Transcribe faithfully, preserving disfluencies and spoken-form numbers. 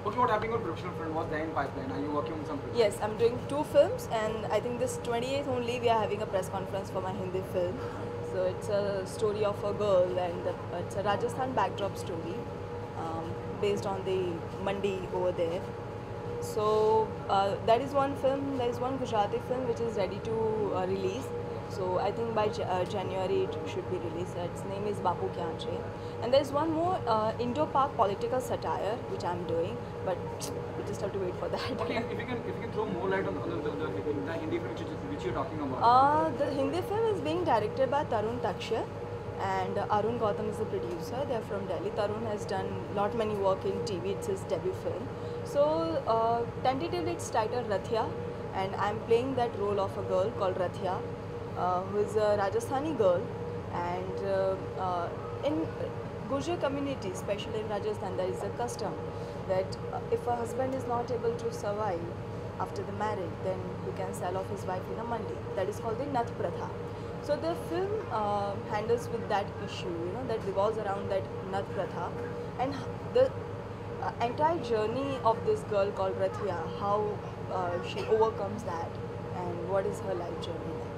Okay, what happening on professional front? What's there in pipeline? Are you working on something? Yes, I'm doing two films, and I think this twenty-eighth only we are having a press conference for my Hindi film. So it's a story of a girl, and the, it's a Rajasthan backdrop story um, based on the mandi over there. So uh, that is one film. There is one Gujarati film which is ready to uh, release. So I think by uh, January it should be released. Its name is Bapu Kyanche. And there is one more uh, Indo-Pak political satire which I'm doing, but we just have to wait for that. Okay, if you can, if you can throw more light on, on the, the, the, the Hindi film which, which you're talking about. Uh, the Hindi film is being directed by Tarun Takshya, and uh, Arun Gautam is the producer. They are from Delhi. Tarun has done lot many work in T V. It's his debut film. So uh, tentatively it's titled Rathia, and I'm playing that role of a girl called Rathia, uh, who is a Rajasthani girl, and uh, uh, in Gurjar community, especially in Rajasthan, there is a custom that uh, if a husband is not able to survive after the marriage, then he can sell off his wife in a mandi. That is called the Nath Pratha. So the film uh, handles with that issue, you know, that revolves around that Nath Pratha, and the uh, entire journey of this girl called Rathia, how uh, she overcomes that, and what is her life journey.